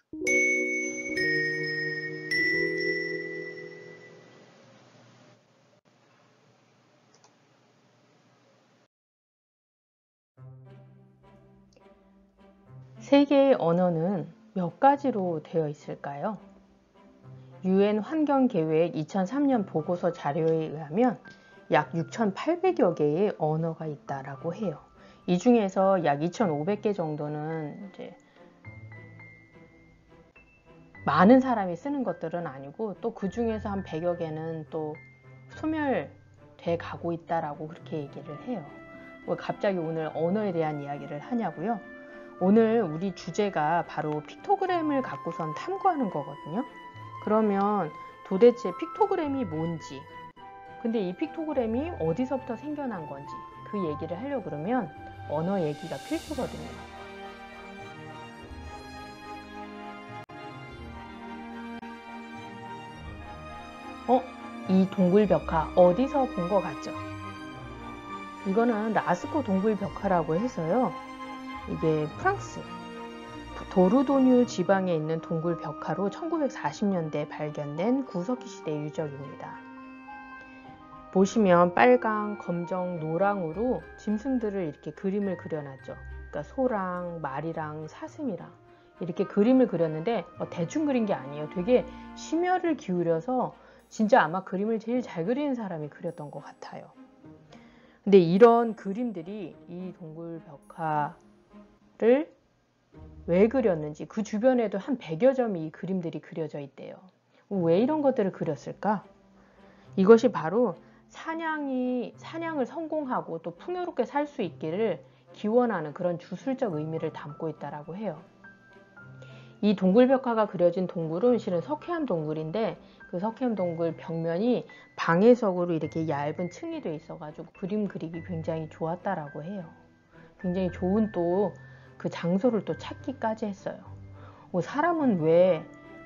세계의 언어는 몇 가지로 되어 있을까요? UN 환경계획 2003년 보고서 자료에 의하면 약 6,800여 개의 언어가 있다라고 해요. 이 중에서 약 2,500개 정도는 이제 많은 사람이 쓰는 것들은 아니고, 또 그 중에서 한 100여 개는 또 소멸돼 가고 있다라고 그렇게 얘기를 해요. 왜 갑자기 오늘 언어에 대한 이야기를 하냐고요? 오늘 우리 주제가 바로 픽토그램을 갖고선 탐구하는 거거든요. 그러면 도대체 픽토그램이 뭔지, 근데 이 픽토그램이 어디서부터 생겨난 건지 그 얘기를 하려고 그러면 언어 얘기가 필수거든요. 이 동굴벽화 어디서 본 것 같죠? 이거는 라스코 동굴벽화라고 해서요. 이게 프랑스 도르도뉴 지방에 있는 동굴벽화로 1940년대에 발견된 구석기 시대 유적입니다. 보시면 빨강, 검정, 노랑으로 짐승들을 이렇게 그림을 그려놨죠. 그러니까 소랑 말이랑 사슴이랑 이렇게 그림을 그렸는데 대충 그린 게 아니에요. 되게 심혈을 기울여서 진짜 아마 그림을 제일 잘 그리는 사람이 그렸던 것 같아요. 근데 이런 그림들이 이 동굴벽화를 왜 그렸는지, 그 주변에도 한 100여 점이 이 그림들이 그려져 있대요. 왜 이런 것들을 그렸을까? 이것이 바로 사냥을 성공하고 또 풍요롭게 살 수 있기를 기원하는 그런 주술적 의미를 담고 있다라고 해요. 이 동굴벽화가 그려진 동굴은 실은 석회암 동굴인데, 그 석회암 동굴 벽면이 방해석으로 이렇게 얇은 층이 돼 있어가지고 그림 그리기 굉장히 좋았다라고 해요. 굉장히 좋은 또 그 장소를 또 찾기까지 했어요. 사람은 왜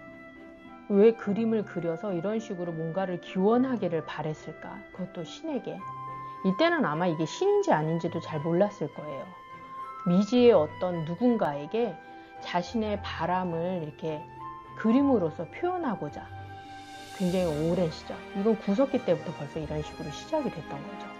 그림을 그려서 이런 식으로 뭔가를 기원하기를 바랬을까? 그것도 신에게. 이때는 아마 이게 신인지 아닌지도 잘 몰랐을 거예요. 미지의 어떤 누군가에게 자신의 바람을 이렇게 그림으로써 표현하고자 굉장히 오랜 시절, 이건 구석기 때부터 벌써 이런 식으로 시작이 됐던 거죠.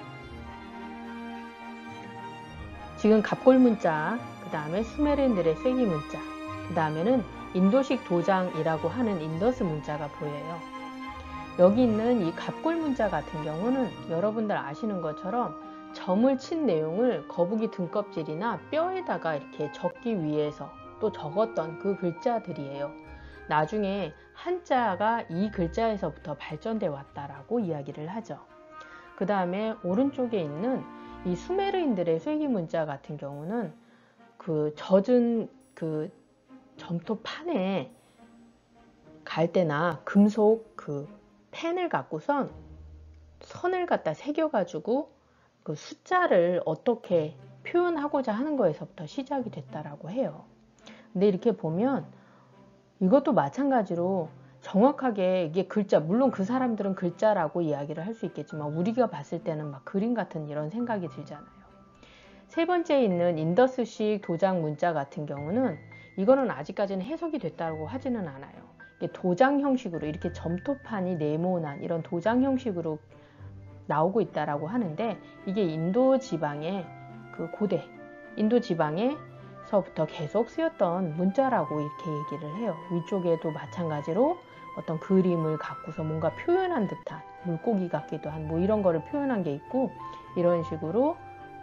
지금 갑골 문자, 그 다음에 수메르인들의 쐐기 문자, 그 다음에는 인도식 도장이라고 하는 인더스 문자가 보여요. 여기 있는 이 갑골 문자 같은 경우는 여러분들 아시는 것처럼 점을 친 내용을 거북이 등껍질이나 뼈에다가 이렇게 적기 위해서 또 적었던 그 글자들이에요. 나중에 한자가 이 글자에서부터 발전돼 왔다라고 이야기를 하죠. 그 다음에 오른쪽에 있는 이 수메르인들의 쐐기 문자 같은 경우는 그 젖은 그 점토판에 갈대나 금속 그 펜을 갖고선 선을 갖다 새겨가지고 그 숫자를 어떻게 표현하고자 하는 거에서부터 시작이 됐다라고 해요. 근데 이렇게 보면 이것도 마찬가지로 정확하게 이게 글자, 물론 그 사람들은 글자라고 이야기를 할 수 있겠지만 우리가 봤을 때는 막 그림 같은 이런 생각이 들잖아요. 세 번째에 있는 인더스식 도장 문자 같은 경우는 이거는 아직까지는 해석이 됐다고 하지는 않아요. 이게 도장 형식으로 이렇게 점토판이 네모난 이런 도장 형식으로 나오고 있다라고 하는데, 이게 인도 지방의 그 고대 인도 지방에서부터 계속 쓰였던 문자라고 이렇게 얘기를 해요. 위쪽에도 마찬가지로 어떤 그림을 갖고서 뭔가 표현한 듯한 물고기 같기도 한 뭐 이런 거를 표현한 게 있고, 이런 식으로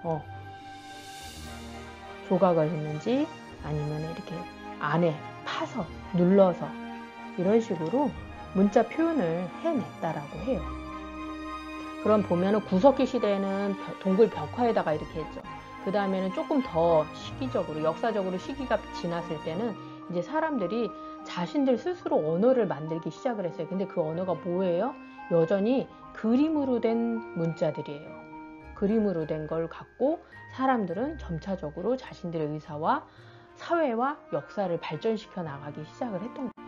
조각을 했는지 아니면 이렇게 안에 파서 눌러서 이런 식으로 문자 표현을 해냈다라고 해요. 그럼 보면은 구석기 시대에는 동굴 벽화에다가 이렇게 했죠. 그 다음에는 조금 더 시기적으로, 역사적으로 시기가 지났을 때는 이제 사람들이 자신들 스스로 언어를 만들기 시작을 했어요. 근데 그 언어가 뭐예요? 여전히 그림으로 된 문자들이에요. 그림으로 된 걸 갖고 사람들은 점차적으로 자신들의 의사와 사회와 역사를 발전시켜 나가기 시작을 했던 거예요.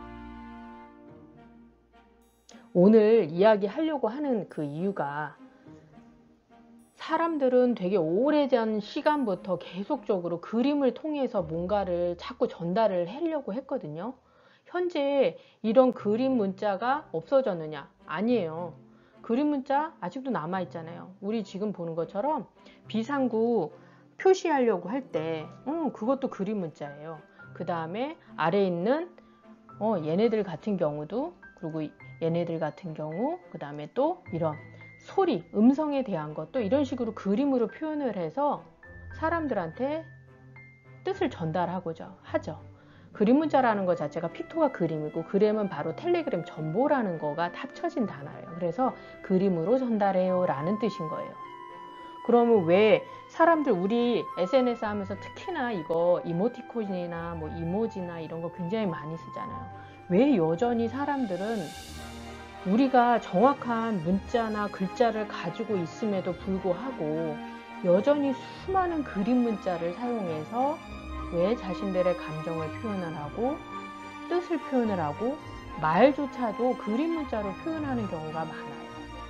오늘 이야기하려고 하는 그 이유가 사람들은 되게 오래전 시간부터 계속적으로 그림을 통해서 뭔가를 자꾸 전달을 하려고 했거든요. 현재 이런 그림 문자가 없어졌느냐? 아니에요. 그림 문자 아직도 남아 있잖아요. 우리 지금 보는 것처럼 비상구 표시하려고 할 때 그것도 그림 문자예요. 그 다음에 아래에 있는 얘네들 같은 경우도, 그리고 얘네들 같은 경우, 그 다음에 또 이런 소리, 음성에 대한 것도 이런 식으로 그림으로 표현을 해서 사람들한테 뜻을 전달하고자 하죠. 그림 문자라는 것 자체가 픽토가 그림이고, 그림은 바로 텔레그램 전보라는 거가 합쳐진 단어예요. 그래서 그림으로 전달해요 라는 뜻인 거예요. 그러면 왜 사람들, 우리 SNS 하면서 특히나 이거 이모티콘이나 뭐 이모지나 이런 거 굉장히 많이 쓰잖아요. 왜 여전히 사람들은 우리가 정확한 문자나 글자를 가지고 있음에도 불구하고 여전히 수많은 그림 문자를 사용해서 왜 자신들의 감정을 표현을 하고 뜻을 표현을 하고 말조차도 그림 문자로 표현하는 경우가 많아요.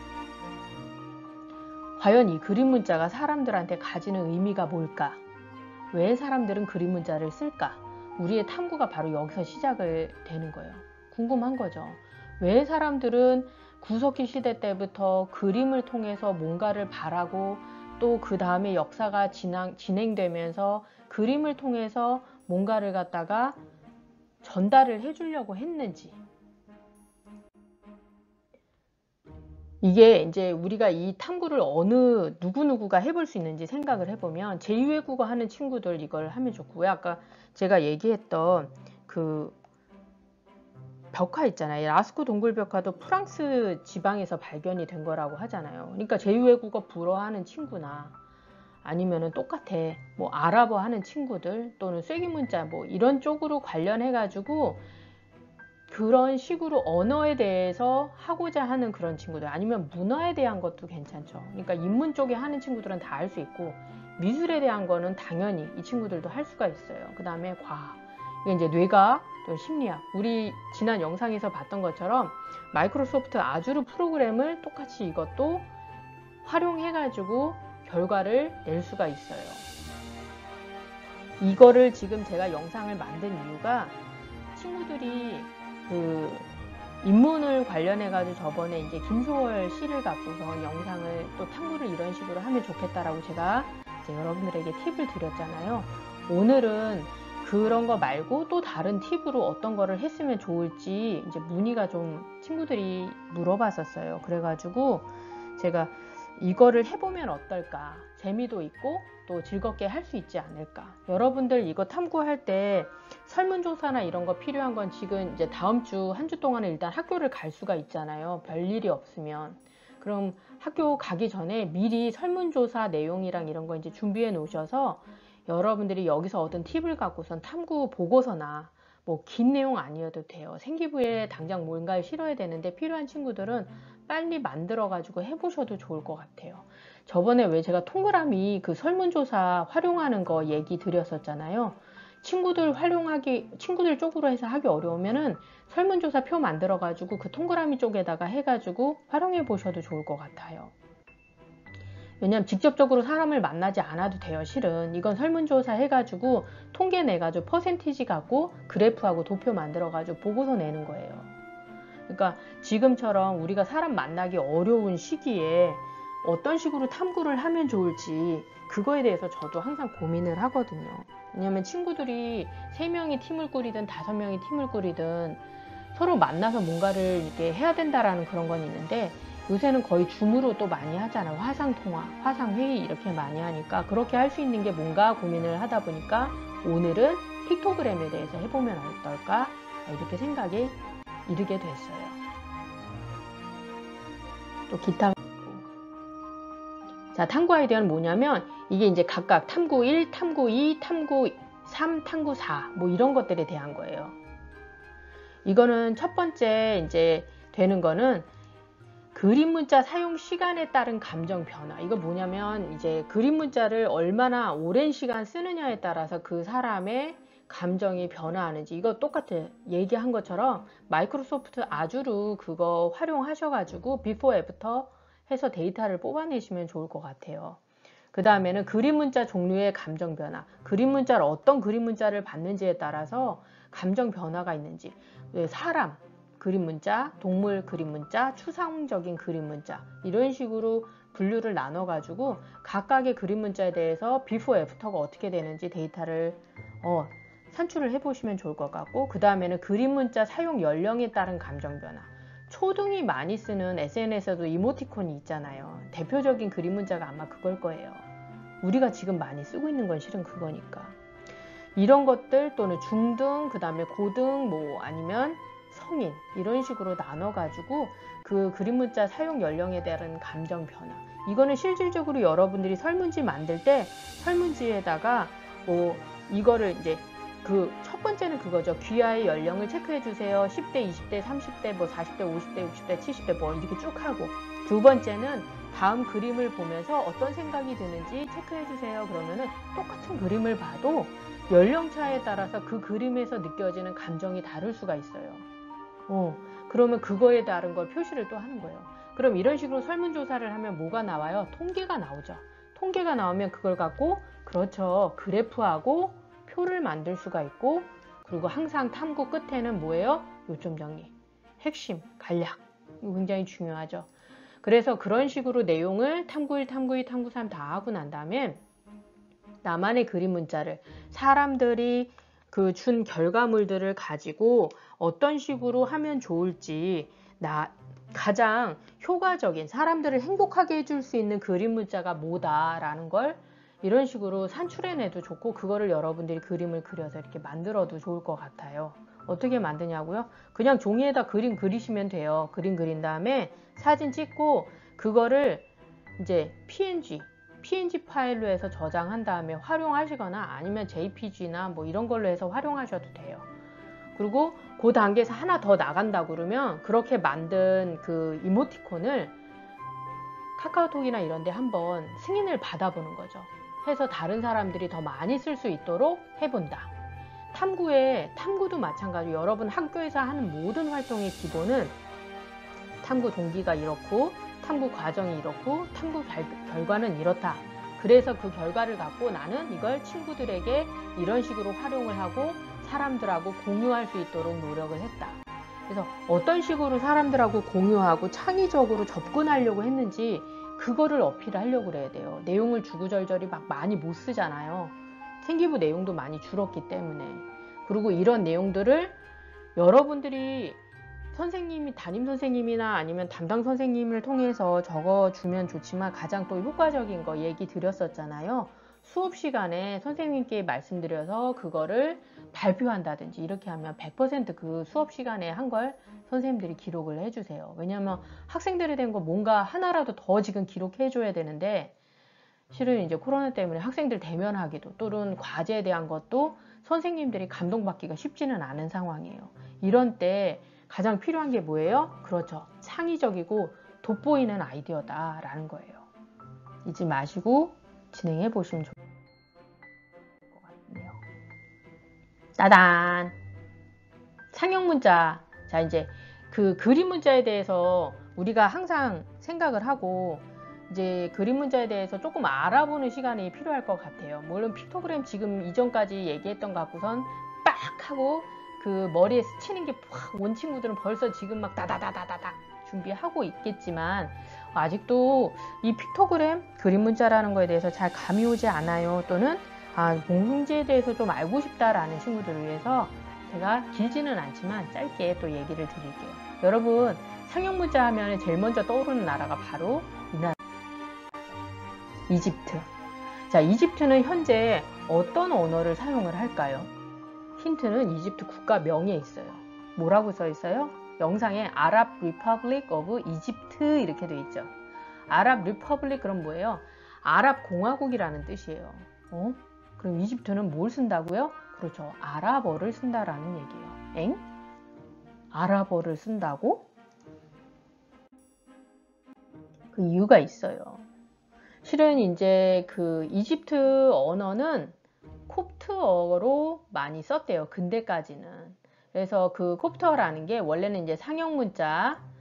과연 이 그림 문자가 사람들한테 가지는 의미가 뭘까? 왜 사람들은 그림 문자를 쓸까? 우리의 탐구가 바로 여기서 시작을 되는 거예요. 궁금한 거죠. 왜 사람들은 구석기 시대 때부터 그림을 통해서 뭔가를 바라고, 또 그 다음에 역사가 진행되면서 그림을 통해서 뭔가를 갖다가 전달을 해주려고 했는지. 이게 이제 우리가 이 탐구를 어느 누구누구가 해볼 수 있는지 생각을 해보면, 제2외국어 하는 친구들 이걸 하면 좋고요. 아까 제가 얘기했던 그 벽화 있잖아요. 라스코 동굴 벽화도 프랑스 지방에서 발견이 된 거라고 하잖아요. 그러니까 제2외국어 불어 하는 친구나 아니면은 똑같아 뭐 아랍어 하는 친구들, 또는 쐐기문자 뭐 이런 쪽으로 관련해 가지고 그런 식으로 언어에 대해서 하고자 하는 그런 친구들, 아니면 문화에 대한 것도 괜찮죠. 그러니까 인문 쪽에 하는 친구들은 다 할 수 있고, 미술에 대한 거는 당연히 이 친구들도 할 수가 있어요. 그 다음에 과학, 이게 이제 뇌과학, 또 심리학, 우리 지난 영상에서 봤던 것처럼 마이크로소프트 아주르 프로그램을 똑같이 이것도 활용해 가지고 결과를 낼 수가 있어요. 이거를 지금 제가 영상을 만든 이유가, 친구들이 그 인문을 관련해 가지고 저번에 이제 김소월 시를 갖고서 영상을 또 탐구를 이런 식으로 하면 좋겠다라고 제가 이제 여러분들에게 팁을 드렸잖아요. 오늘은 그런 거 말고 또 다른 팁으로 어떤 거를 했으면 좋을지 이제 문의가 좀 친구들이 물어봤었어요. 그래가지고 제가 이거를 해보면 어떨까, 재미도 있고 또 즐겁게 할 수 있지 않을까. 여러분들 이거 탐구할 때 설문조사나 이런 거 필요한 건 지금 이제 다음 주 한 주 동안은 일단 학교를 갈 수가 있잖아요. 별일이 없으면. 그럼 학교 가기 전에 미리 설문조사 내용이랑 이런 거 이제 준비해 놓으셔서 여러분들이 여기서 얻은 팁을 갖고선 탐구 보고서나 뭐 긴 내용 아니어도 돼요. 생기부에 당장 뭔가를 실어야 되는데 필요한 친구들은 빨리 만들어 가지고 해보셔도 좋을 것 같아요. 저번에 왜 제가 동그라미 그 설문조사 활용하는 거 얘기 드렸었잖아요. 친구들 쪽으로 해서 하기 어려우면은 설문조사 표 만들어 가지고 그 동그라미 쪽에다가 해 가지고 활용해 보셔도 좋을 것 같아요. 왜냐면 직접적으로 사람을 만나지 않아도 돼요. 실은 이건 설문조사 해가지고 통계 내가지고 퍼센티지 갖고 그래프하고 도표 만들어가지고 보고서 내는 거예요. 그러니까 지금처럼 우리가 사람 만나기 어려운 시기에 어떤 식으로 탐구를 하면 좋을지, 그거에 대해서 저도 항상 고민을 하거든요. 왜냐면 친구들이 3명이 팀을 꾸리든 5명이 팀을 꾸리든 서로 만나서 뭔가를 이렇게 해야 된다라는 그런 건 있는데, 요새는 거의 줌으로 또 많이 하잖아요. 화상통화, 화상회의 이렇게 많이 하니까 그렇게 할 수 있는 게 뭔가 고민을 하다 보니까 오늘은 픽토그램에 대해서 해보면 어떨까, 이렇게 생각에 이르게 됐어요. 또 기타. 자, 탐구 아이디어는 뭐냐면, 이게 이제 각각 탐구 1, 탐구 2, 탐구 3, 탐구 4 뭐 이런 것들에 대한 거예요. 이거는 첫 번째 이제 되는 거는 그림 문자 사용 시간에 따른 감정 변화. 이거 뭐냐면, 이제 그림 문자를 얼마나 오랜 시간 쓰느냐에 따라서 그 사람의 감정이 변화하는지, 이거 똑같아. 얘기한 것처럼 마이크로소프트 아주르 그거 활용하셔가지고 비포 애프터 해서 데이터를 뽑아내시면 좋을 것 같아요. 그 다음에는 그림 문자 종류의 감정 변화. 그림 문자를 어떤 그림 문자를 받는지에 따라서 감정 변화가 있는지. 사람 그림 문자, 동물 그림 문자, 추상적인 그림 문자 이런 식으로 분류를 나눠 가지고 각각의 그림 문자에 대해서 비포 애프터가 어떻게 되는지 데이터를 산출을 해 보시면 좋을 것 같고, 그 다음에는 그림 문자 사용 연령에 따른 감정 변화. 초등이 많이 쓰는 SNS에도 이모티콘이 있잖아요. 대표적인 그림 문자가 아마 그걸 거예요. 우리가 지금 많이 쓰고 있는 건 실은 그거니까. 이런 것들 또는 중등, 그 다음에 고등, 뭐 아니면 성인 이런 식으로 나눠 가지고 그 그림 문자 사용 연령에 따른 감정 변화, 이거는 실질적으로 여러분들이 설문지 만들 때 설문지에다가 뭐 이거를 이제 그 첫 번째는 그거죠. 귀하의 연령을 체크해 주세요. 10대, 20대, 30대, 뭐 40대, 50대, 60대, 70대 뭐 이렇게 쭉 하고, 두 번째는 다음 그림을 보면서 어떤 생각이 드는지 체크해 주세요. 그러면은 똑같은 그림을 봐도 연령차에 따라서 그 그림에서 느껴지는 감정이 다를 수가 있어요. 그러면 그거에 따른 걸 표시를 또 하는 거예요. 그럼 이런 식으로 설문조사를 하면 뭐가 나와요? 통계가 나오죠. 통계가 나오면 그걸 갖고 그렇죠. 그래프하고 표를 만들 수가 있고, 그리고 항상 탐구 끝에는 뭐예요? 요점 정리, 핵심, 간략. 이거 굉장히 중요하죠. 그래서 그런 식으로 내용을 탐구 1, 탐구 2, 탐구 3 다 하고 난 다음에 나만의 그림 문자를 사람들이 그 준 결과물들을 가지고 어떤 식으로 하면 좋을지, 가장 효과적인 사람들을 행복하게 해줄 수 있는 그림 문자가 뭐다라는 걸 이런 식으로 산출해내도 좋고, 그거를 여러분들이 그림을 그려서 이렇게 만들어도 좋을 것 같아요. 어떻게 만드냐고요? 그냥 종이에다 그림 그리시면 돼요. 그림 그린 다음에 사진 찍고 그거를 이제 PNG 파일로 해서 저장한 다음에 활용하시거나 아니면 JPG나 뭐 이런 걸로 해서 활용하셔도 돼요. 그리고 그 단계에서 하나 더 나간다 그러면 그렇게 만든 그 이모티콘을 카카오톡이나 이런 데 한번 승인을 받아보는 거죠. 해서 다른 사람들이 더 많이 쓸 수 있도록 해본다. 탐구도 마찬가지로 여러분 학교에서 하는 모든 활동의 기본은 탐구 동기가 이렇고 탐구 과정이 이렇고 탐구 결과는 이렇다. 그래서 그 결과를 갖고 나는 이걸 친구들에게 이런 식으로 활용을 하고 사람들하고 공유할 수 있도록 노력을 했다. 그래서 어떤 식으로 사람들하고 공유하고 창의적으로 접근하려고 했는지 그거를 어필하려고 그래야 돼요. 내용을 주구절절히 막 많이 못 쓰잖아요. 생기부 내용도 많이 줄었기 때문에. 그리고 이런 내용들을 여러분들이 담임 선생님이나 아니면 담당 선생님을 통해서 적어주면 좋지만, 가장 또 효과적인 거 얘기 드렸었잖아요. 수업 시간에 선생님께 말씀드려서 그거를 발표한다든지 이렇게 하면 100% 그 수업 시간에 한 걸 선생님들이 기록을 해주세요. 왜냐하면 학생들이 된 거 뭔가 하나라도 더 지금 기록해 줘야 되는데, 실은 이제 코로나 때문에 학생들 대면하기도 또는 과제에 대한 것도 선생님들이 감동받기가 쉽지는 않은 상황이에요. 이런 때 가장 필요한 게 뭐예요? 그렇죠. 창의적이고 돋보이는 아이디어다라는 거예요. 잊지 마시고 진행해 보시면 좋을 것 같네요. 따단! 상형 문자. 자, 이제 그 그림 문자에 대해서 우리가 항상 생각을 하고 이제 그림 문자에 대해서 조금 알아보는 시간이 필요할 것 같아요. 물론 픽토그램 지금 이전까지 얘기했던 것 갖고선 빡 하고 그 머리에 스치는 게 팍 온 친구들은 벌써 지금 막 다다다다다닥 준비하고 있겠지만, 아직도 이 픽토그램 그림 문자라는 거에 대해서 잘 감이 오지 않아요. 또는 공통지에 대해서 좀 알고 싶다라는 친구들을 위해서 제가 길지는 않지만 짧게 또 얘기를 드릴게요. 여러분, 상형 문자 하면 제일 먼저 떠오르는 나라가 바로 이 나라, 이집트. 자, 이집트는 현재 어떤 언어를 사용을 할까요? 힌트는 이집트 국가명에 있어요. 뭐라고 써 있어요? 영상에 아랍 리퍼블릭 오브 이집트 이렇게 돼 있죠. 아랍 리퍼블릭, 그럼 뭐예요? 아랍 공화국이라는 뜻이에요. 그럼 이집트는 뭘 쓴다고요? 그렇죠. 아랍어를 쓴다라는 얘기예요. 엥? 아랍어를 쓴다고? 그 이유가 있어요. 실은 이제 그 이집트 언어는 콥트어로 많이 썼대요. 근대까지는. 그래서 그 콥트어라는 게 원래는 이제 상형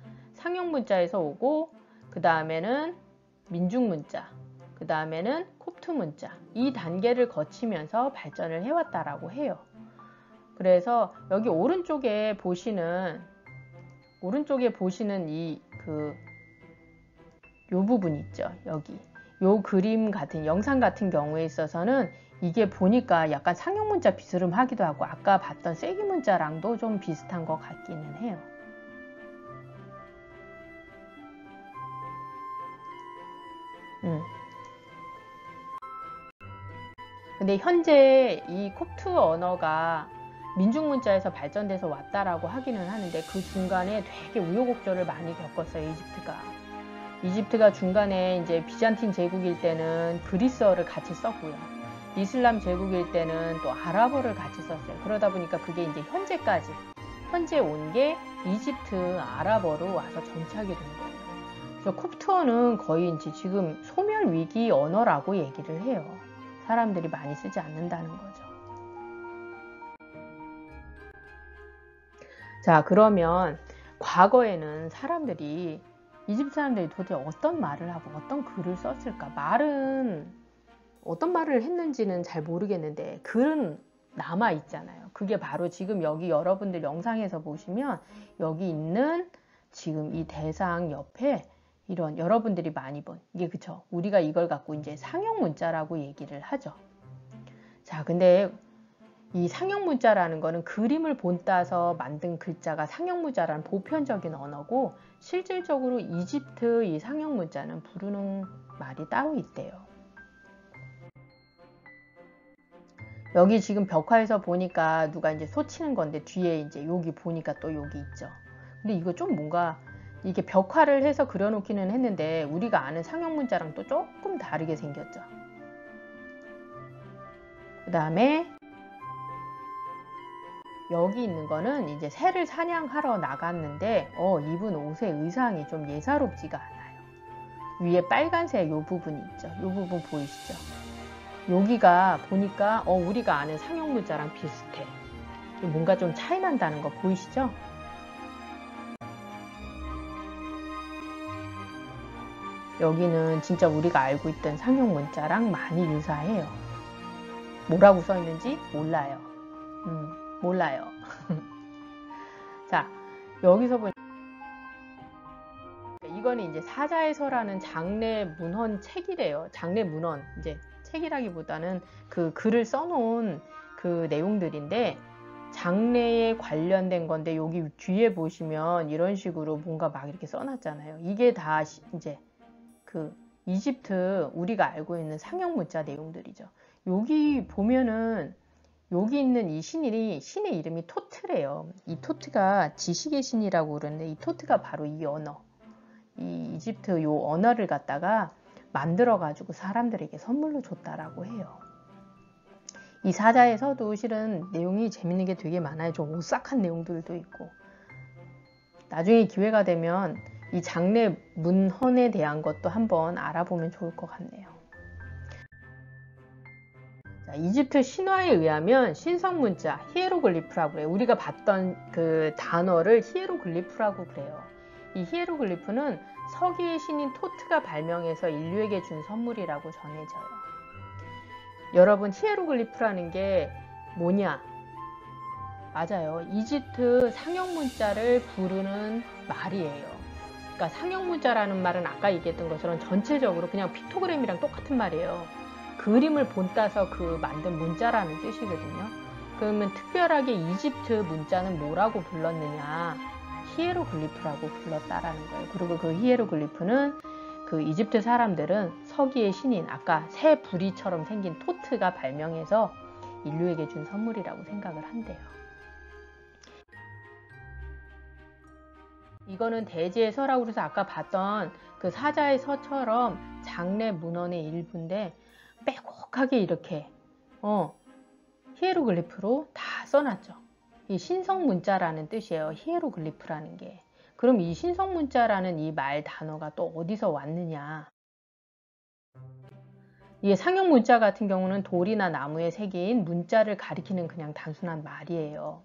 문자에서 오고, 그 다음에는 민중 문자, 그 다음에는 콥트 문자, 이 단계를 거치면서 발전을 해왔다라고 해요. 그래서 여기 오른쪽에 보시는 요 부분 있죠. 여기 요 그림 같은 영상 같은 경우에 있어서는 이게 보니까 약간 상형 문자 비스름하기도 하고 아까 봤던 쐐기 문자랑도 좀 비슷한 것 같기는 해요. 근데 현재 이 콥트 언어가 민중 문자에서 발전돼서 왔다라고 하기는 하는데 그 중간에 되게 우여곡절을 많이 겪었어요. 이집트가 중간에 이제 비잔틴 제국일 때는 그리스어를 같이 썼고요. 이슬람 제국일 때는 또 아랍어를 같이 썼어요. 그러다 보니까 그게 이제 현재 온 게 이집트 아랍어로 와서 정착이 된 거예요. 그래서 콥트어는 거의 이제 지금 소멸 위기 언어라고 얘기를 해요. 사람들이 많이 쓰지 않는다는 거죠. 자, 그러면 과거에는 이집트 사람들이 도대체 어떤 말을 하고 어떤 글을 썼을까? 어떤 말을 했는지는 잘 모르겠는데 글은 남아 있잖아요. 그게 바로 지금 여기 여러분들 영상에서 보시면 여기 있는 지금 이 대상 옆에 이런 여러분들이 많이 본 이게 그쵸? 우리가 이걸 갖고 이제 상형 문자라고 얘기를 하죠. 자, 근데 이 상형 문자라는 거는 그림을 본따서 만든 글자가 상형 문자라는 보편적인 언어고 실질적으로 이집트 이 상형 문자는 부르는 말이 따로 있대요. 여기 지금 벽화에서 보니까 누가 이제 소 치는 건데 뒤에 이제 여기 보니까 또 여기 있죠. 근데 이거 좀 뭔가 이게 벽화를 해서 그려놓기는 했는데 우리가 아는 상형 문자랑 또 조금 다르게 생겼죠. 그 다음에 여기 있는 거는 이제 새를 사냥하러 나갔는데 입은 옷의 의상이 좀 예사롭지가 않아요. 위에 빨간색 요 부분이 있죠. 요 부분 보이시죠? 여기가 보니까 우리가 아는 상형 문자랑 비슷해. 뭔가 좀 차이 난다는 거 보이시죠? 여기는 진짜 우리가 알고 있던 상형 문자랑 많이 유사해요. 뭐라고 써 있는지 몰라요. 몰라요. 자, 여기서 보니까 이거는 이제 사자에서라는 장례 문헌 책이래요. 장례 문헌 이제 책이라기보다는 그 글을 써놓은 그 내용들인데 장례에 관련된 건데 여기 뒤에 보시면 이런 식으로 뭔가 막 이렇게 써놨잖아요. 이게 다 이제 그 이집트 우리가 알고 있는 상형 문자 내용들이죠. 여기 보면은 여기 있는 이 신의 이름이 토트래요. 이 토트가 지식의 신이라고 그러는데 이 토트가 바로 이 언어, 이 이집트 요 언어를 갖다가 만들어 가지고 사람들에게 선물로 줬다라고 해요. 이 사자에서도 실은 내용이 재밌는 게 되게 많아요. 좀 오싹한 내용들도 있고. 나중에 기회가 되면 이 장례 문헌에 대한 것도 한번 알아보면 좋을 것 같네요. 자, 이집트 신화에 의하면 신성 문자, 히에로글리프라고 그래요. 우리가 봤던 그 단어를 히에로글리프라고 그래요. 이 히에로글리프는 서기의 신인 토트가 발명해서 인류에게 준 선물이라고 전해져요. 여러분, 히에로글리프라는 게 뭐냐? 맞아요. 이집트 상형 문자를 부르는 말이에요. 그러니까 상형 문자라는 말은 아까 얘기했던 것처럼 전체적으로 그냥 픽토그램이랑 똑같은 말이에요. 그림을 본따서 그 만든 문자라는 뜻이거든요. 그러면 특별하게 이집트 문자는 뭐라고 불렀느냐? 히에로글리프라고 불렀다라는 거예요. 그리고 그 히에로글리프는 그 이집트 사람들은 서기의 신인, 아까 새 부리처럼 생긴 토트가 발명해서 인류에게 준 선물이라고 생각을 한대요. 이거는 대지의 서라고 해서 아까 봤던 그 사자의 서처럼 장례 문헌의 일부인데 빼곡하게 이렇게 히에로글리프로 다 써놨죠. 이 신성 문자라는 뜻이에요. 히에로글리프라는 게. 그럼 이 신성 문자라는 이 말 단어가 또 어디서 왔느냐? 이 상형 문자 같은 경우는 돌이나 나무에 새긴 문자를 가리키는 그냥 단순한 말이에요.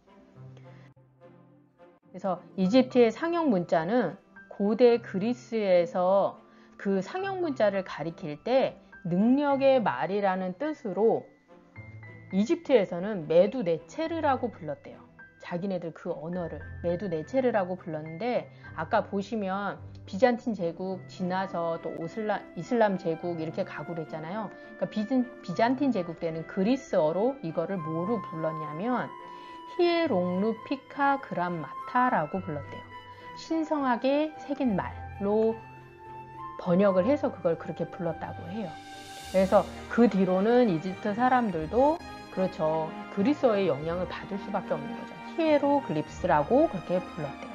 그래서 이집트의 상형 문자는 고대 그리스에서 그 상형 문자를 가리킬 때 능력의 말이라는 뜻으로 이집트에서는 메두네체르라고 불렀대요. 자기네들 그 언어를 메두네체르라고 불렀는데, 아까 보시면 비잔틴 제국 지나서 또 이슬람 제국 이렇게 가고 그랬잖아요. 그러니까 비잔틴 제국 때는 그리스어로 이거를 뭐로 불렀냐면 히에롱루피카 그람마타라고 불렀대요. 신성하게 새긴 말로 번역을 해서 그걸 그렇게 불렀다고 해요. 그래서 그 뒤로는 이집트 사람들도 그렇죠, 그리스어의 영향을 받을 수밖에 없는 거죠. 히에로글립스라고 그렇게 불렀대요.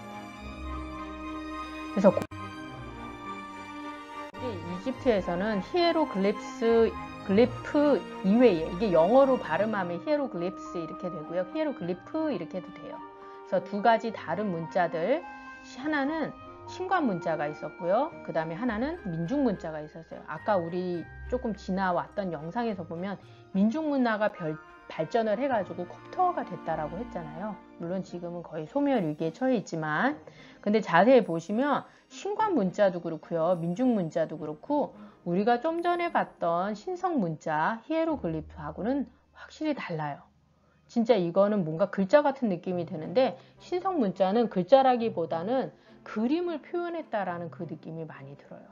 그래서 이집트에서는 히에로글리프 이외에, 이게 영어로 발음하면 히에로글립스 이렇게 되고요, 히에로글리프 이렇게도 돼요. 그래서 두 가지 다른 문자들, 하나는 신관 문자가 있었고요, 그 다음에 하나는 민중 문자가 있었어요. 아까 우리 조금 지나왔던 영상에서 보면 민중 문화가 발전을 해가지고 콥터어가 됐다라고 했잖아요. 물론 지금은 거의 소멸 위기에 처해 있지만, 근데 자세히 보시면 신관 문자도 그렇고요, 민중 문자도 그렇고, 우리가 좀 전에 봤던 신성 문자 히에로글리프하고는 확실히 달라요. 진짜 이거는 뭔가 글자 같은 느낌이 드는데, 신성 문자는 글자라기보다는 그림을 표현했다라는 그 느낌이 많이 들어요.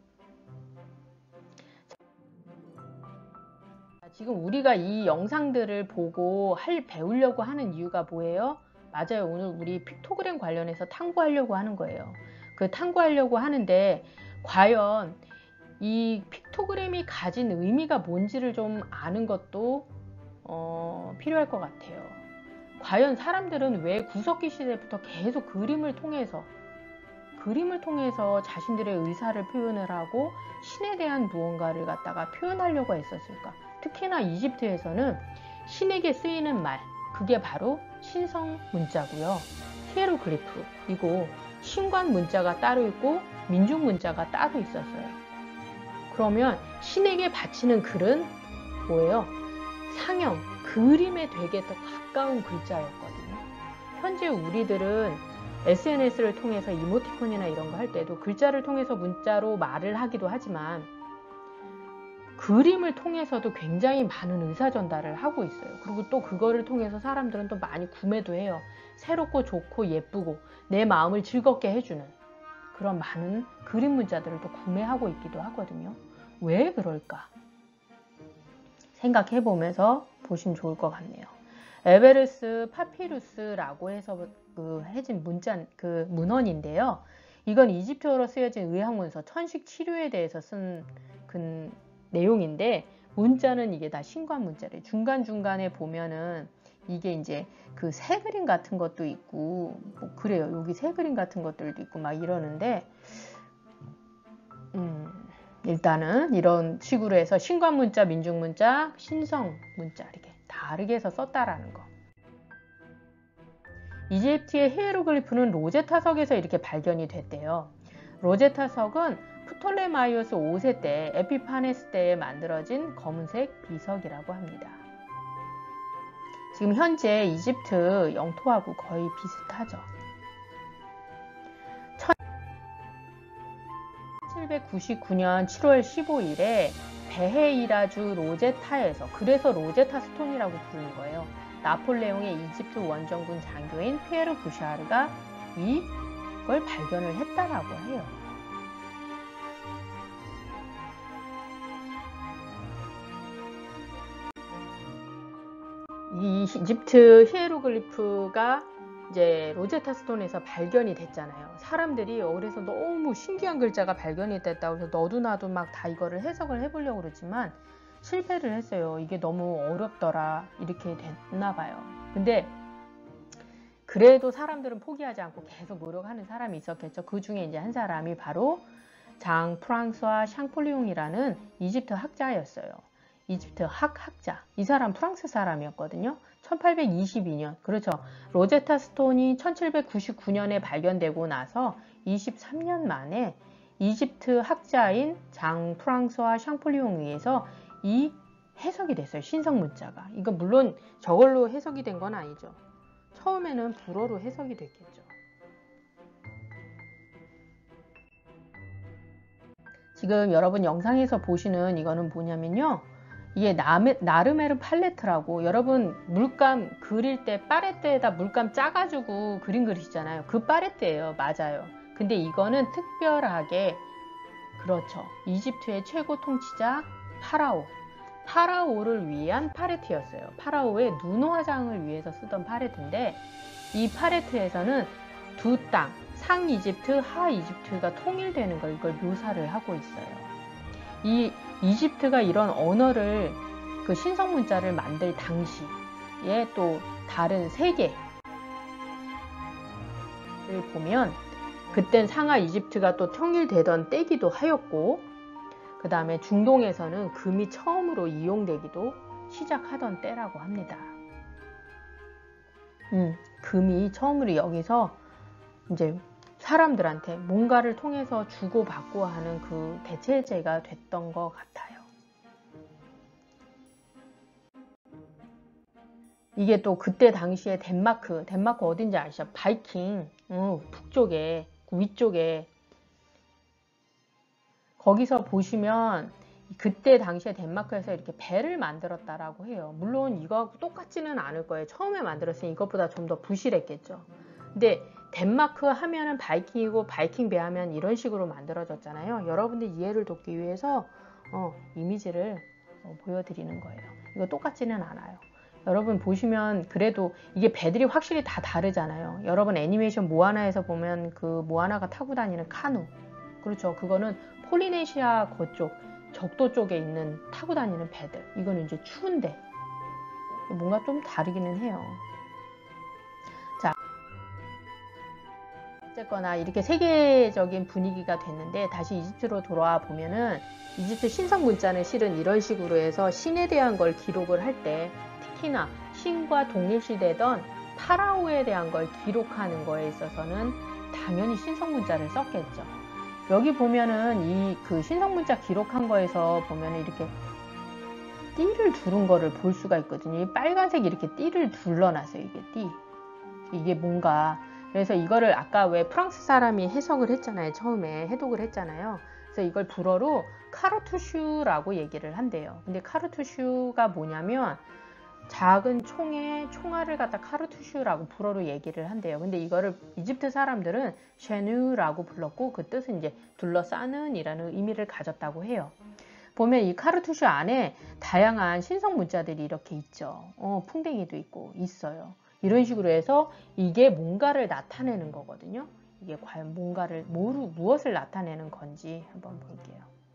지금 우리가 이 영상들을 보고 배우려고 하는 이유가 뭐예요? 맞아요. 오늘 우리 픽토그램 관련해서 탐구하려고 하는 거예요. 그 탐구하려고 하는데, 과연 이 픽토그램이 가진 의미가 뭔지를 좀 아는 것도 필요할 것 같아요. 과연 사람들은 왜 구석기 시대부터 계속 그림을 통해서 자신들의 의사를 표현을 하고 신에 대한 무언가를 갖다가 표현하려고 했었을까? 특히나 이집트에서는 신에게 쓰이는 말, 그게 바로 신성 문자고요, 히에로글리프이고, 신관 문자가 따로 있고 민중 문자가 따로 있었어요. 그러면 신에게 바치는 글은 뭐예요? 상형, 그림에 되게 더 가까운 글자였거든요. 현재 우리들은 SNS를 통해서 이모티콘이나 이런 거 할 때도 글자를 통해서 문자로 말을 하기도 하지만, 그림을 통해서도 굉장히 많은 의사 전달을 하고 있어요. 그리고 또 그거를 통해서 사람들은 또 많이 구매도 해요. 새롭고 좋고 예쁘고 내 마음을 즐겁게 해주는 그런 많은 그림 문자들을 또 구매하고 있기도 하거든요. 왜 그럴까? 생각해 보면서 보시면 좋을 것 같네요. 에베르스 파피루스라고 해서 해진 문헌인데요. 이건 이집트어로 쓰여진 의학문서, 천식 치료에 대해서 쓴 내용인데, 문자는 이게 다 신관 문자래요. 중간중간에 보면은 이게 이제 그 새 그림 같은 것도 있고, 뭐 그래요. 여기 새 그림 같은 것들도 있고 막 이러는데, 일단은 이런 식으로 해서 신관 문자, 민중 문자, 신성 문자 이렇게 다르게 해서 썼다라는 거. 이집트의 히에로글리프는 로제타석에서 이렇게 발견이 됐대요. 로제타석은 프톨레마이오스 5세 때, 에피파네스 때에 만들어진 검은색 비석이라고 합니다. 지금 현재 이집트 영토하고 거의 비슷하죠. 1799년 7월 15일에 베헤이라주 로제타에서, 그래서 로제타 스톤이라고 부르는 거예요. 나폴레옹의 이집트 원정군 장교인 피에르 부샤르가 이걸 발견을 했다라고 해요. 이 이집트 히에로글리프가 이제 로제타 스톤에서 발견이 됐잖아요. 사람들이 그래서 너무 신기한 글자가 발견이 됐다고 해서 너도 나도 막 다 이거를 해석을 해보려고 그러지만 실패를 했어요. 이게 너무 어렵더라, 이렇게 됐나 봐요. 근데 그래도 사람들은 포기하지 않고 계속 노력하는 사람이 있었겠죠. 그 중에 이제 한 사람이 바로 장 프랑스와 샹폴리옹이라는 이집트 학자였어요. 이집트 학자. 이 사람 프랑스 사람이었거든요. 1822년, 그렇죠. 로제타 스톤이 1799년에 발견되고 나서 23년 만에 이집트 학자인 장 프랑스와 샹폴리옹에 의해서 이 해석이 됐어요. 신성 문자가. 이거 물론 저걸로 해석이 된 건 아니죠. 처음에는 불어로 해석이 됐겠죠. 지금 여러분 영상에서 보시는 이거는 뭐냐면요. 이게 나르메르 팔레트라고, 여러분 물감 그릴 때 파레트에다 물감 짜가지고 그림 그리시잖아요. 그 파레트예요. 맞아요. 근데 이거는 특별하게, 그렇죠, 이집트의 최고 통치자 파라오를 위한 팔레트였어요. 파라오의 눈 화장을 위해서 쓰던 팔레트인데, 이 팔레트에서는 두 땅, 상 이집트, 하 이집트가 통일되는 걸, 이걸 묘사를 하고 있어요. 이 이집트가 이런 언어를, 그 신성 문자를 만들 당시에 또 다른 세계를 보면, 그땐 상하 이집트가 또 통일되던 때기도 하였고, 그 다음에 중동에서는 금이 처음으로 이용되기도 시작하던 때라고 합니다. 금이 처음으로 여기서 이제 사람들한테 뭔가를 통해서 주고받고 하는 그 대체제가 됐던 것 같아요. 이게 또 그때 당시에 덴마크 어딘지 아시죠? 바이킹, 북쪽에, 위쪽에, 거기서 보시면 그때 당시에 덴마크에서 이렇게 배를 만들었다라고 해요. 물론 이거하고 똑같지는 않을 거예요. 처음에 만들었으니 이것보다 좀 더 부실했겠죠. 근데 덴마크 하면은 바이킹이고, 바이킹 배 하면 이런 식으로 만들어졌잖아요. 여러분들 이해를 돕기 위해서 이미지를 보여드리는 거예요. 이거 똑같지는 않아요. 여러분 보시면 그래도 이게 배들이 확실히 다 다르잖아요. 여러분 애니메이션 모아나에서 보면 그 모아나가 타고 다니는 카누, 그렇죠, 그거는 폴리네시아 그쪽 적도 쪽에 있는 타고 다니는 배들. 이거는 이제 추운데 뭔가 좀 다르기는 해요. 자, 어쨌거나 이렇게 세계적인 분위기가 됐는데, 다시 이집트로 돌아와 보면은 이집트 신성 문자는 실은 이런 식으로 해서 신에 대한 걸 기록을 할 때, 특히나 신과 동일시되던 파라오에 대한 걸 기록하는 거에 있어서는 당연히 신성 문자를 썼겠죠. 여기 보면은 이 그 신성 문자 기록한 거에서 보면은 이렇게 띠를 두른 거를 볼 수가 있거든요. 이 빨간색 이렇게 띠를 둘러놨어요. 이게 띠. 이게 뭔가, 그래서 이거를 아까 왜 프랑스 사람이 해석을 했잖아요. 처음에 해독을 했잖아요. 그래서 이걸 불어로 카르투슈라고 얘기를 한대요. 근데 카르투슈가 뭐냐면 작은 총알을 갖다 카르투슈라고 불어로 얘기를 한대요. 근데 이거를 이집트 사람들은 쉐누라고 불렀고, 그 뜻은 이제 둘러싸는 이라는 의미를 가졌다고 해요. 보면 이 카르투슈 안에 다양한 신성 문자들이 이렇게 있죠. 풍뎅이도 있고 있어요. 이런 식으로 해서 이게 뭔가를 나타내는 거거든요. 이게 과연 뭔가를, 무엇을 나타내는 건지 한번 볼게요.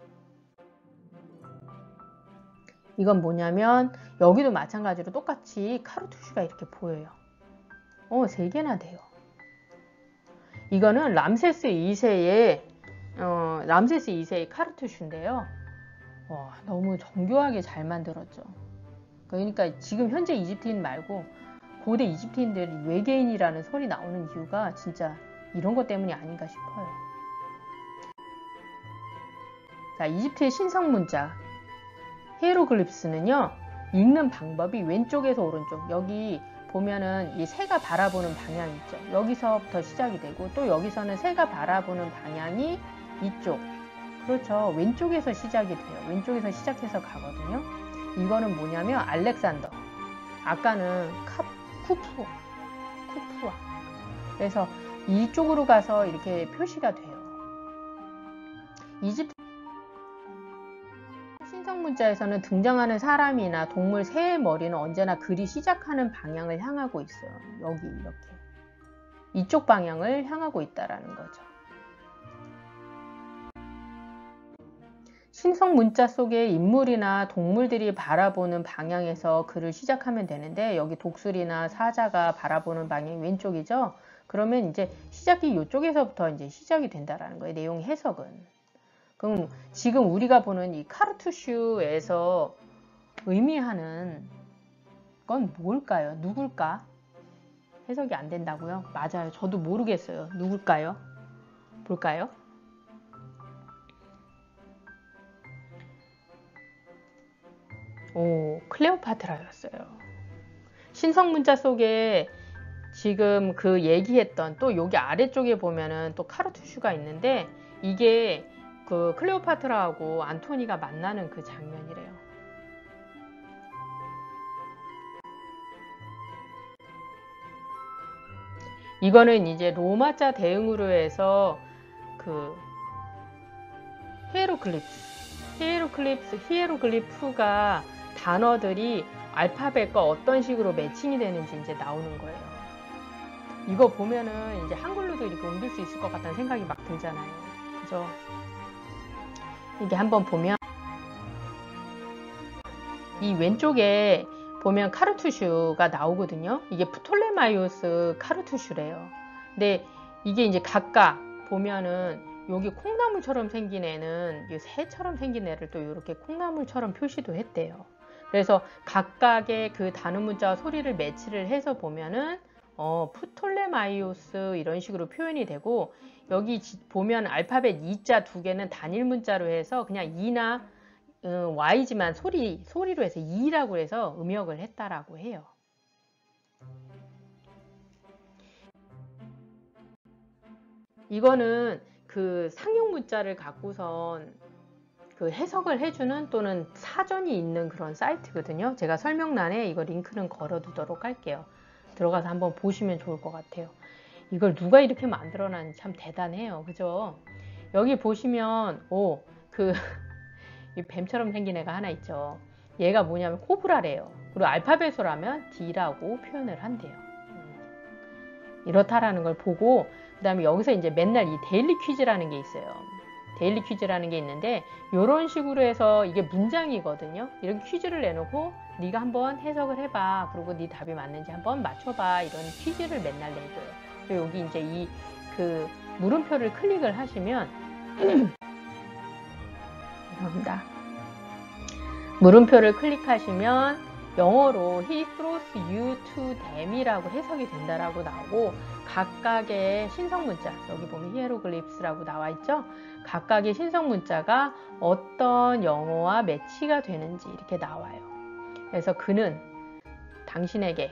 이건 뭐냐면 여기도 마찬가지로 똑같이 카르투슈가 이렇게 보여요. 3개나 돼요. 이거는 람세스 2세의 카르투슈인데요. 너무 정교하게 잘 만들었죠. 그러니까 지금 현재 이집트인 말고 고대 이집트인들이 외계인이라는 소리 나오는 이유가 진짜 이런 것 때문이 아닌가 싶어요. 자, 이집트의 신성 문자 히에로글리프스는요, 읽는 방법이 왼쪽에서 오른쪽, 여기 보면은 이 새가 바라보는 방향 있죠. 여기서부터 시작이 되고, 또 여기서는 새가 바라보는 방향이 이쪽, 그렇죠, 왼쪽에서 시작이 돼요. 왼쪽에서 시작해서 가거든요. 이거는 뭐냐면 알렉산더, 아까는 쿠푸아, 그래서 이쪽으로 가서 이렇게 표시가 돼요. 이집트 신성 문자에서는 등장하는 사람이나 동물, 새의 머리는 언제나 글이 시작하는 방향을 향하고 있어요. 여기 이렇게 이쪽 방향을 향하고 있다라는 거죠. 신성 문자 속에 인물이나 동물들이 바라보는 방향에서 글을 시작하면 되는데, 여기 독수리나 사자가 바라보는 방향이 왼쪽이죠. 그러면 이제 시작이 이쪽에서부터 이제 시작이 된다라는 거예요. 내용 해석은. 그럼 지금 우리가 보는 이 카르투슈에서 의미하는 건 뭘까요? 누굴까? 해석이 안 된다고요? 맞아요. 저도 모르겠어요. 누굴까요? 볼까요? 클레오파트라였어요. 신성 문자 속에 지금 그 얘기했던, 또 여기 아래쪽에 보면은 또 카르투슈가 있는데, 이게 그 클레오파트라하고 안토니가 만나는 그 장면이래요. 이거는 이제 로마자 대응으로 해서 그 히에로글리프가 단어들이 알파벳과 어떤 식으로 매칭이 되는지 이제 나오는 거예요. 이거 보면은 이제 한글로도 이렇게 옮길 수 있을 것 같다는 생각이 막 들잖아요. 그죠? 이게 한번 보면 이 왼쪽에 보면 카르투슈가 나오거든요. 이게 프톨레마이오스 카르투슈래요. 근데 이게 이제 각각 보면은 여기 콩나물처럼 생긴 애는 이 새처럼 생긴 애를 또 이렇게 콩나물처럼 표시도 했대요. 그래서 각각의 그 단어 문자와 소리를 매치를 해서 보면은 프톨레마이오스 이런 식으로 표현이 되고, 여기 보면 알파벳 E자 두 개는 단일 문자로 해서 그냥 E나 Y지만 소리로 해서 E라고 해서 음역을 했다라고 해요. 이거는 그 상용 문자를 갖고선 그 해석을 해주는 또는 사전이 있는 그런 사이트거든요. 제가 설명란에 이거 링크는 걸어 두도록 할게요. 들어가서 한번 보시면 좋을 것 같아요. 이걸 누가 이렇게 만들어놨는지 참 대단해요. 그죠? 여기 보시면 이 뱀처럼 생긴 애가 하나 있죠. 얘가 뭐냐면 코브라래요. 그리고 알파벳으로 하면 D라고 표현을 한대요. 이렇다라는 걸 보고, 그 다음에 여기서 이제 맨날 이 데일리 퀴즈라는 게 있어요. 데일리 퀴즈라는 게 있는데, 이런 식으로 해서 이게 문장이거든요. 이렇게 퀴즈를 내놓고 네가 한번 해석을 해봐. 그리고 네 답이 맞는지 한번 맞춰봐. 이런 퀴즈를 맨날 내줘요. 그리고 여기 이제 이 그 물음표를 클릭을 하시면 죄송합니다. 물음표를 클릭하시면 영어로 He throws you to them이라고 해석이 된다라고 나오고, 각각의 신성 문자, 여기 보면 히에로글리프스라고 나와 있죠. 각각의 신성 문자가 어떤 영어와 매치가 되는지 이렇게 나와요. 그래서 그는 당신에게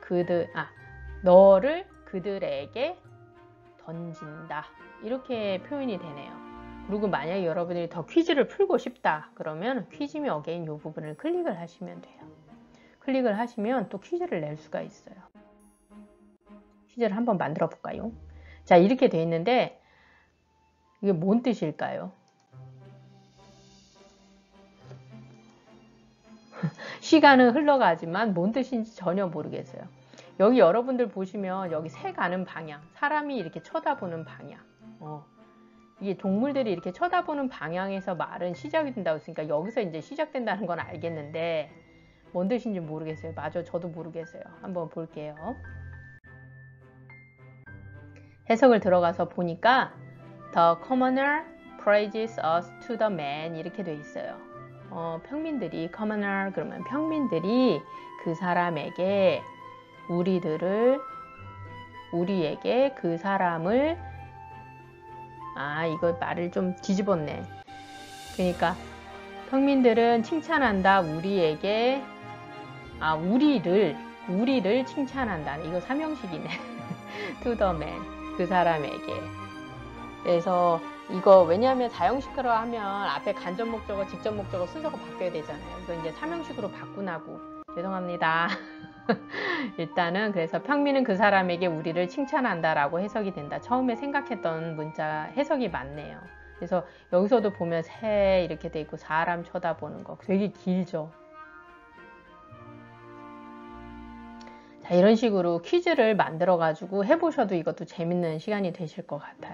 너를 그들에게 던진다, 이렇게 표현이 되네요. 그리고 만약에 여러분들이 더 퀴즈를 풀고 싶다 그러면 퀴즈 미 어게인 이 부분을 클릭을 하시면 돼요. 클릭을 하시면 또 퀴즈를 낼 수가 있어요. 퀴즈를 한번 만들어 볼까요? 자, 이렇게 돼 있는데 이게 뭔 뜻일까요? 시간은 흘러가지만 뭔 뜻인지 전혀 모르겠어요. 여기 여러분들 보시면 여기 새 가는 방향, 사람이 이렇게 쳐다보는 방향, 이게 동물들이 이렇게 쳐다보는 방향에서 말은 시작이 된다고 했으니까 여기서 이제 시작된다는 건 알겠는데 뭔 뜻인지 모르겠어요. 맞아, 저도 모르겠어요. 한번 볼게요. 해석을 들어가서 보니까 The commoner praises us to the man 이렇게 돼 있어요. 평민들이 commoner 그러면 평민들이 그 사람에게 우리에게 그 사람을 이거 말을 좀 뒤집었네. 그러니까 평민들은 칭찬한다 우리에게 우리를 칭찬한다. 이거 삼형식이네. to the man 그 사람에게. 그래서 이거 왜냐하면 4형식으로 하면 앞에 간접 목적어, 직접 목적어 순서가 바뀌어야 되잖아요. 이거 이제 3형식으로 바꾸나고 죄송합니다. 일단은 그래서 평민은 그 사람에게 우리를 칭찬한다라고 해석이 된다. 처음에 생각했던 문자 해석이 맞네요. 그래서 여기서도 보면 새 이렇게 돼 있고 사람 쳐다보는 거 되게 길죠. 자, 이런 식으로 퀴즈를 만들어 가지고 해보셔도 이것도 재밌는 시간이 되실 것 같아요.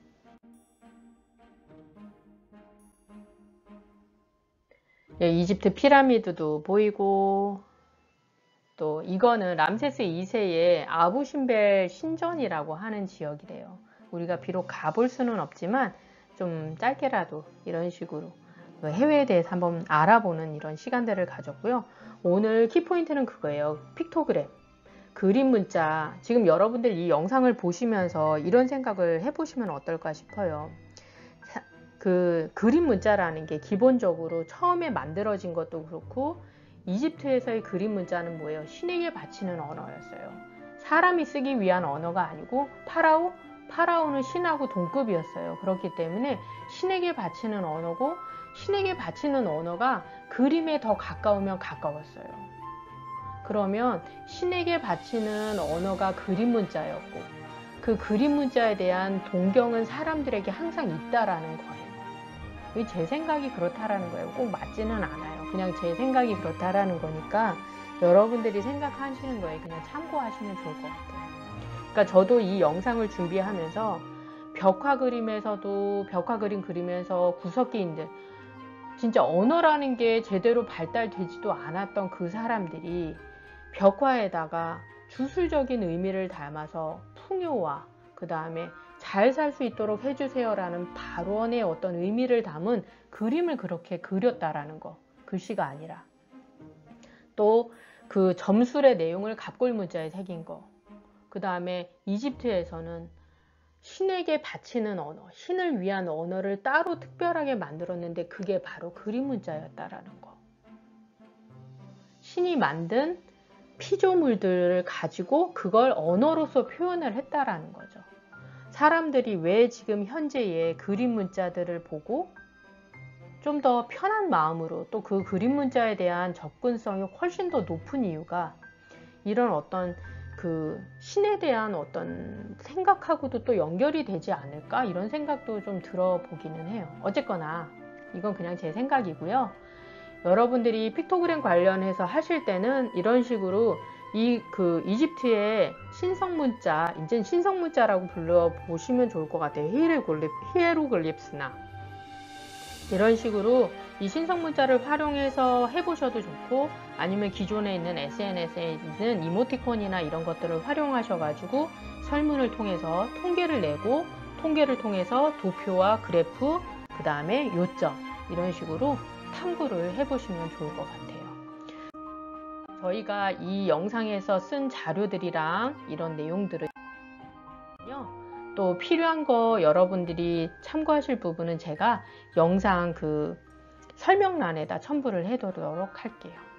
이집트 피라미드도 보이고, 또 이거는 람세스 2세의 아부신벨 신전이라고 하는 지역이래요. 우리가 비록 가볼 수는 없지만 좀 짧게라도 이런 식으로 해외에 대해서 한번 알아보는 이런 시간들을 가졌고요. 오늘 키포인트는 그거예요. 픽토그램, 그림 문자. 지금 여러분들 이 영상을 보시면서 이런 생각을 해보시면 어떨까 싶어요. 그 그림 문자라는 게 기본적으로 처음에 만들어진 것도 그렇고, 이집트에서의 그림 문자는 뭐예요? 신에게 바치는 언어였어요. 사람이 쓰기 위한 언어가 아니고 파라오는 신하고 동급이었어요. 그렇기 때문에 신에게 바치는 언어고, 신에게 바치는 언어가 그림에 더 가까우면 가까웠어요. 그러면 신에게 바치는 언어가 그림 문자였고, 그 그림 문자에 대한 동경은 사람들에게 항상 있다라는 거예요. 제 생각이 그렇다라는 거예요. 꼭 맞지는 않아요. 그냥 제 생각이 그렇다라는 거니까 여러분들이 생각하시는 거에 그냥 참고하시면 좋을 것 같아요. 그러니까 저도 이 영상을 준비하면서 벽화 그림에서도 벽화 그림 그리면서 구석기인들, 진짜 언어라는 게 제대로 발달되지도 않았던 그 사람들이 벽화에다가 주술적인 의미를 담아서 풍요와 그 다음에 잘 살 수 있도록 해주세요라는 발언의 어떤 의미를 담은 그림을 그렇게 그렸다라는 거, 글씨가 아니라. 또 그 점술의 내용을 갑골 문자에 새긴 거, 그 다음에 이집트에서는 신에게 바치는 언어, 신을 위한 언어를 따로 특별하게 만들었는데 그게 바로 그림 문자였다라는 거. 신이 만든 피조물들을 가지고 그걸 언어로서 표현을 했다라는 거죠. 사람들이 왜 지금 현재의 그림 문자들을 보고 좀 더 편한 마음으로 또 그 그림 문자에 대한 접근성이 훨씬 더 높은 이유가 이런 어떤 그 신에 대한 어떤 생각하고도 또 연결이 되지 않을까, 이런 생각도 좀 들어보기는 해요. 어쨌거나 이건 그냥 제 생각이고요. 여러분들이 픽토그램 관련해서 하실 때는 이런 식으로 그 이집트의 신성 문자, 이젠 신성 문자라고 불러보시면 좋을 것 같아요. 히에로글리프스나 이런 식으로 이 신성 문자를 활용해서 해보셔도 좋고, 아니면 기존에 있는 SNS에 있는 이모티콘이나 이런 것들을 활용하셔가지고 설문을 통해서 통계를 내고, 통계를 통해서 도표와 그래프, 그 다음에 요점, 이런 식으로 탐구를 해보시면 좋을 것 같아요. 저희가 이 영상에서 쓴 자료들이랑 이런 내용들은요, 또 필요한 거 여러분들이 참고하실 부분은 제가 영상 그 설명란에다 첨부를 해두도록 할게요.